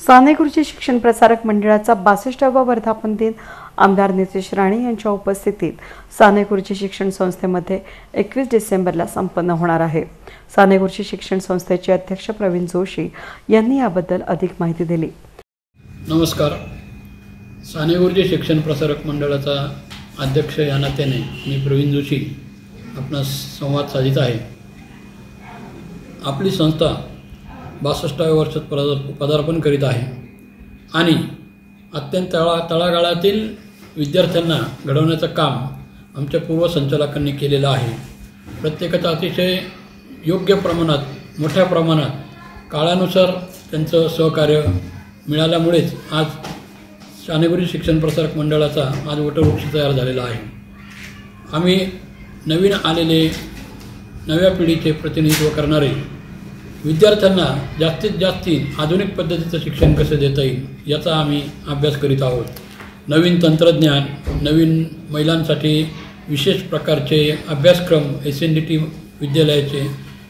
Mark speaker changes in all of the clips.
Speaker 1: साने गुरुजी शिक्षण प्रसारक मंडळाचा 62वा वर्धापन दिन आमदार नितेश राणे यांच्या उपस्थितीत साने गुरुजी शिक्षण संस्थेमध्ये 21 डिसेंबरला संपन्न होणार आहे। साने गुरुजी शिक्षण संस्थेचे अध्यक्ष प्रवीण जोशी यांनी याबद्दल अधिक माहिती दिली।
Speaker 2: नमस्कार। साने गुरुजी शिक्षण प्रसारक मंडळाचा अध्यक्ष या नात्याने मी प्रवीण जोशी आपणास संवाद साधित आहे। आपली संस्था 62व्या वर्षात पदार्पण करीत आहे आणि अत्यंत तळागाळातील विद्यार्थ्यांना घडवण्याचं काम आमच्या पूर्व संचालकांनी केलेलं आहे। प्रत्येकाचं अतिशय योग्य प्रमाणात मोठ्या प्रमाणात काळानुसार त्यांचं सहकार्य मिळाल्यामुळेच आज साने गुरुजी शिक्षण प्रसारक मंडळाचा आज वटवृक्ष तयार झालेला आहे। आम्ही नवीन आलेले नव्या पिढीचे प्रतिनिधित्व करणारे विद्यार्थ्यांना जास्तीत जास्त आधुनिक पद्धतीचं शिक्षण कसं देता येईल याचा आम्ही अभ्यास करीत आहोत। नवीन तंत्रज्ञान, नवीन महिलांसाठी विशेष प्रकारचे अभ्यासक्रम SNDT विद्यालयाचे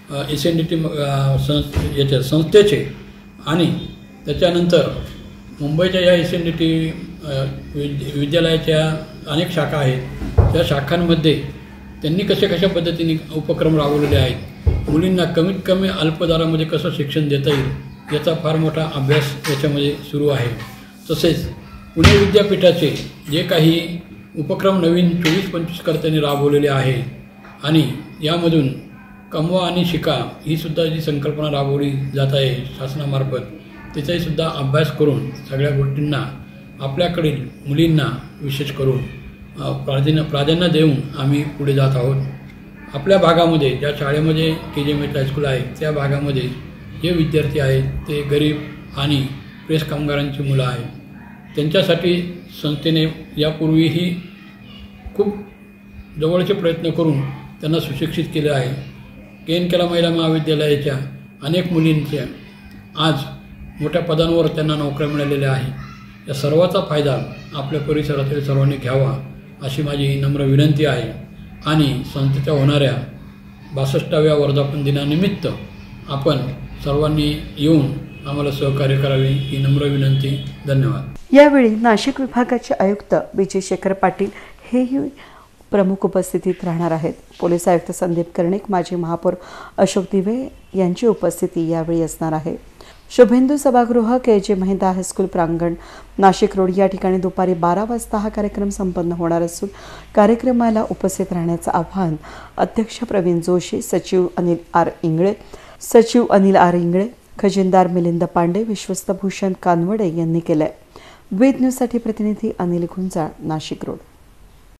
Speaker 2: SNDT संस्थेचे आणि त्याच्यानंतर मुंबईच्या या SNDT विद्यालयाच्या अनेक शाखा आहेत। त्या शाखांमध्ये त्यांनी कशा पद्धतीने उपक्रम राबवलेले आहेत, मुलींना कमीत कमी अल्पदरामध्ये कसं शिक्षण देता येईल याचा फार मोठा अभ्यास याच्यामध्ये सुरू आहे। तसेच पुणे विद्यापीठाचे जे काही उपक्रम नवीन 24-25 कर्त्यांनी राबवलेले आहे आणि यामधून कमवा आणि शिका ही सुद्धा जी संकल्पना राबवली जात आहे शासनामार्फत, त्याचाही सुद्धा अभ्यास करून सगळ्या गोष्टींना आपल्याकडील मुलींना विशेष करून प्राधान्य देऊन आम्ही पुढे जात आहोत। आपल्या भागामध्ये ज्या शाळेमध्ये KGMH हायस्कूल आहे त्या भागामध्ये जे विद्यार्थी आहेत ते गरीब आणि प्रेस कामगारांची मुलं आहेत। त्यांच्यासाठी संस्थेने यापूर्वीही खूप जवळचे प्रयत्न करून त्यांना सुशिक्षित केले आहे। केनकेला महिला महाविद्यालयाच्या अनेक मुलींच्या आज मोठ्या पदांवर त्यांना नोकऱ्या मिळालेल्या आहे। या सर्वाचा फायदा आपल्या परिसरातील सर्वांनी घ्यावा अशी माझी नम्र विनंती आहे आणि संस्थेच्या होणाऱ्या 62व्या वर्धापन दिनानिमित्त आपण सर्वांनी येऊन आम्हाला सहकार्य करावे ही नम्र विनंती। धन्यवाद।
Speaker 1: यावेळी नाशिक विभागाचे आयुक्त विजय शेखर पाटील हेही प्रमुख उपस्थितीत राहणार आहेत। पोलीस आयुक्त संदीप कर्णिक, माजी महापौर अशोक दिवे यांची उपस्थिती यावेळी असणार आहे। शुभेंदू सभागृह KJ महिंद्रा हायस्कूल प्रांगण नाशिक रोड या ठिकाणी दुपारी 12 वाजता हा कार्यक्रम संपन्न होणार असून कार्यक्रमाला उपस्थित राहण्याचं आवाहन अध्यक्ष प्रवीण जोशी, सचिव अनिल आर इंगळे, खजिनदार मिलिंद पांडे, विश्वस्त भूषण कानवडे यांनी केलंय। वेद न्यूजसाठी प्रतिनिधी अनिल गुंजाळ, नाशिक रोड।